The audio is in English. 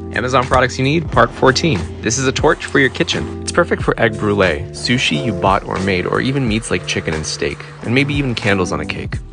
Amazon products you need, part 14. This is a torch for your kitchen. It's perfect for egg brulee, sushi you bought or made, or even meats like chicken and steak, and maybe even candles on a cake.